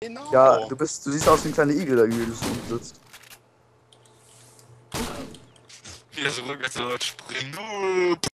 Genau. Ja, du siehst aus wie ein kleiner Igel, da wie du so unten sitzt. Wie er so rückwärts springt.